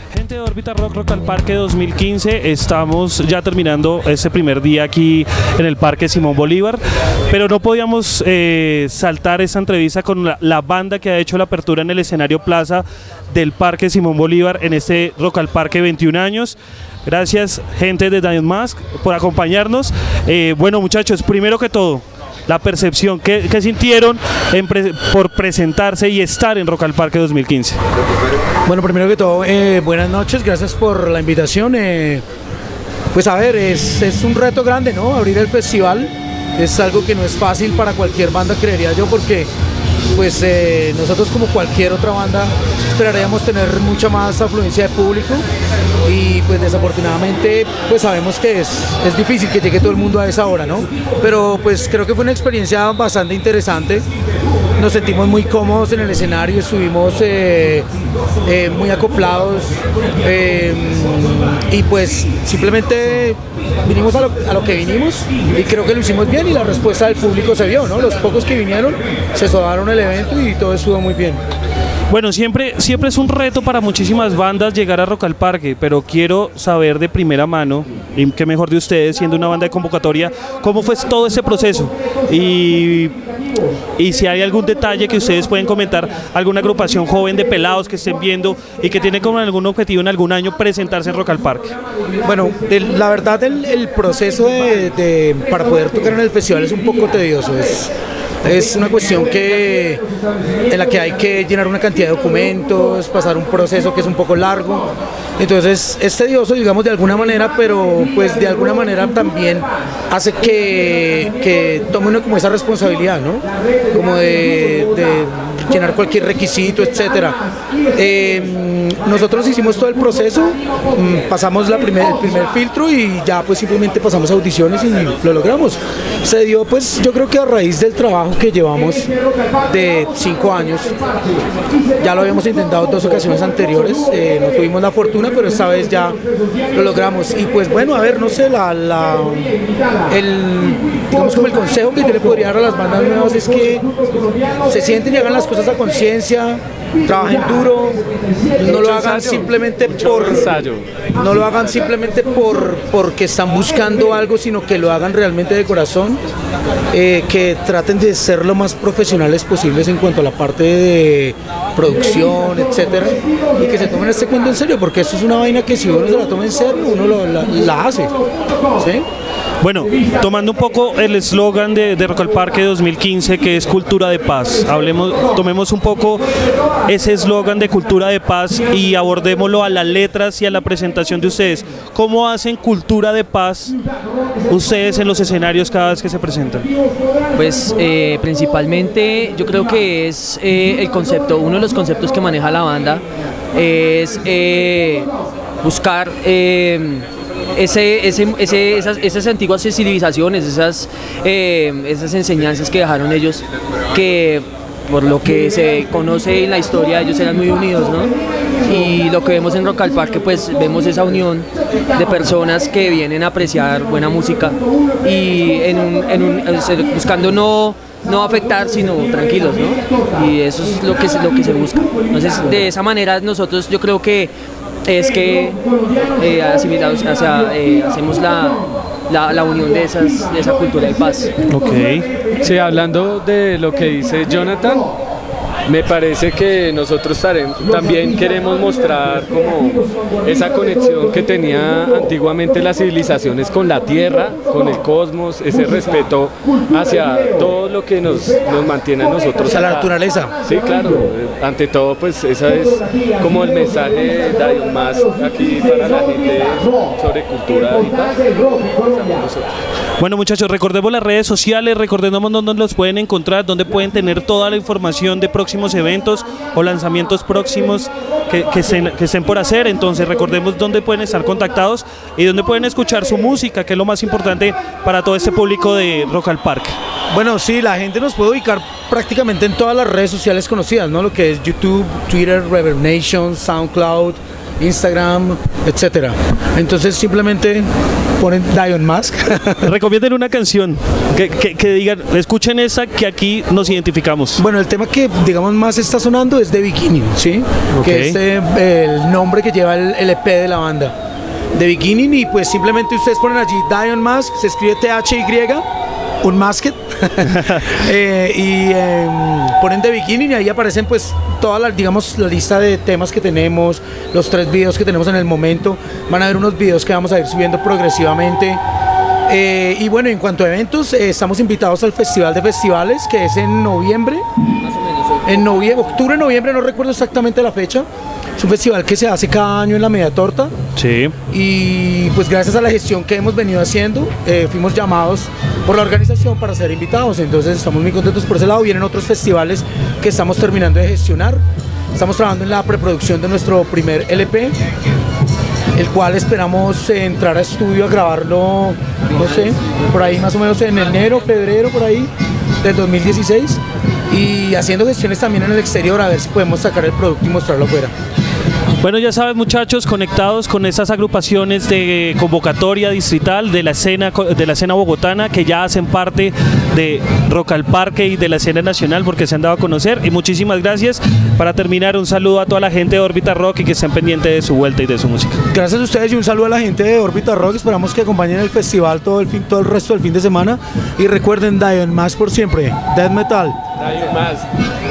Gente de Órbita Rock, Rock al Parque 2015, estamos ya terminando este primer día aquí en el Parque Simón Bolívar, pero no podíamos saltar esta entrevista con la banda que ha hecho la apertura en el escenario Plaza del Parque Simón Bolívar en este Rock al Parque 21 años. Gracias, gente de Diamond Mask, por acompañarnos. Bueno, muchachos, primero que todo, la percepción, ¿qué sintieron por presentarse y estar en Rock al Parque 2015? Bueno, primero que todo, buenas noches, gracias por la invitación. Pues a ver, es un reto grande, ¿no? Abrir el festival es algo que no es fácil para cualquier banda, creería yo, porque pues nosotros, como cualquier otra banda, esperaríamos tener mucha más afluencia de público y pues desafortunadamente pues sabemos que es difícil que llegue todo el mundo a esa hora, ¿no? Pero pues creo que fue una experiencia bastante interesante. Nos sentimos muy cómodos en el escenario, estuvimos muy acoplados y pues simplemente vinimos a lo que vinimos y creo que lo hicimos bien y la respuesta del público se vio, ¿no? Los pocos que vinieron se sobraron el evento y todo estuvo muy bien. Bueno, siempre es un reto para muchísimas bandas llegar a Rock al Parque, pero quiero saber de primera mano, y qué mejor de ustedes siendo una banda de convocatoria, cómo fue todo ese proceso y si hay algún detalle que ustedes pueden comentar, alguna agrupación joven de pelados que estén viendo y que tiene como algún objetivo en algún año presentarse en Rock al Parque. Bueno, la verdad el proceso para poder tocar en el festival es un poco tedioso. Es una cuestión en la que hay que llenar una cantidad de documentos, pasar un proceso que es un poco largo. Entonces es tedioso, digamos, de alguna manera, pero pues de alguna manera también hace que tome uno como esa responsabilidad, ¿no? Como de llenar cualquier requisito, etcétera. Nosotros hicimos todo el proceso, pasamos el primer filtro y ya pues simplemente pasamos audiciones y lo logramos. Se dio pues yo creo que a raíz del trabajo que llevamos de 5 años, ya lo habíamos intentado 2 ocasiones anteriores, no tuvimos la fortuna, pero esta vez ya lo logramos. Y pues bueno, a ver, no sé, digamos como el consejo que yo le podría dar a las bandas nuevas es que se sienten y hagan las cosas a conciencia, trabajen duro, no lo hagan simplemente porque están buscando algo, sino que lo hagan realmente de corazón, que traten de ser lo más profesionales posibles en cuanto a la parte de producción, etcétera, y que se tomen este cuento en serio, porque esto es una vaina que si uno se la toma en serio, uno la hace, ¿sí? Bueno, tomando un poco el eslogan de Rock al Parque 2015, que es Cultura de Paz, tomemos un poco ese eslogan de Cultura de Paz y abordémoslo a las letras y a la presentación de ustedes. ¿Cómo hacen Cultura de Paz ustedes en los escenarios cada vez que se presentan? Pues principalmente yo creo que es el concepto, uno de los conceptos que maneja la banda es buscar esas antiguas civilizaciones, esas enseñanzas que dejaron ellos, que por lo que se conoce en la historia ellos eran muy unidos, ¿no? Y lo que vemos en Rock al Parque, pues vemos esa unión de personas que vienen a apreciar buena música y buscando no afectar, sino tranquilos, ¿no? Y eso es lo que se busca. Entonces, de esa manera nosotros, yo creo que es que asimilados, hacemos la unión de esa cultura de paz. Ok. Sí, hablando de lo que dice Jonathan, me parece que nosotros también queremos mostrar como esa conexión que tenía antiguamente las civilizaciones con la tierra, con el cosmos, ese respeto hacia todo lo que nos mantiene a nosotros. Hacia la naturaleza. Sí, claro. Ante todo, pues ese es como el mensaje de Diamond Mask aquí para la gente sobre cultura y paz. Bueno, muchachos, recordemos las redes sociales, recordemos dónde los pueden encontrar, dónde pueden tener toda la información de próximos eventos o lanzamientos próximos que estén por hacer. Entonces recordemos dónde pueden estar contactados y dónde pueden escuchar su música, que es lo más importante para todo este público de Rock al Parque. Bueno, sí, la gente nos puede ubicar prácticamente en todas las redes sociales conocidas, ¿no? Lo que es YouTube, Twitter, Reverb Nation, SoundCloud, Instagram, etcétera. Entonces simplemente ponen Dion Mask. Recomienden una canción que digan, escuchen esa que aquí nos identificamos. Bueno, el tema que digamos más está sonando es The Beginning, ¿sí? Ok. Que es el nombre que lleva el EP de la banda. The Beginning, y pues simplemente ustedes ponen allí Dion Mask, se escribe THY, un Masked, ponen The Beginning y ahí aparecen pues toda la, digamos, la lista de temas que tenemos, los 3 videos que tenemos en el momento. Van a haber unos videos que vamos a ir subiendo progresivamente. Y bueno, en cuanto a eventos, estamos invitados al Festival de Festivales, que es en noviembre. Más o menos. En octubre, noviembre, no recuerdo exactamente la fecha. Es un festival que se hace cada año en la Media Torta. Sí. Y pues gracias a la gestión que hemos venido haciendo, fuimos llamados por la organización para ser invitados. Entonces estamos muy contentos por ese lado. Vienen otros festivales que estamos terminando de gestionar. Estamos trabajando en la preproducción de nuestro primer LP, el cual esperamos entrar a estudio a grabarlo, no sé, por ahí más o menos en enero, febrero, por ahí, del 2016. Y haciendo gestiones también en el exterior a ver si podemos sacar el producto y mostrarlo afuera. Bueno, ya saben, muchachos, conectados con esas agrupaciones de convocatoria distrital de la escena bogotana, que ya hacen parte de Rock al Parque y de la escena nacional, porque se han dado a conocer. Y muchísimas gracias. Para terminar, un saludo a toda la gente de Órbita Rock y que estén pendientes de su vuelta y de su música. Gracias a ustedes y un saludo a la gente de Órbita Rock. Esperamos que acompañen el festival todo el resto del fin de semana. Y recuerden, Dion Mask por siempre. Death Metal. Dion Mask.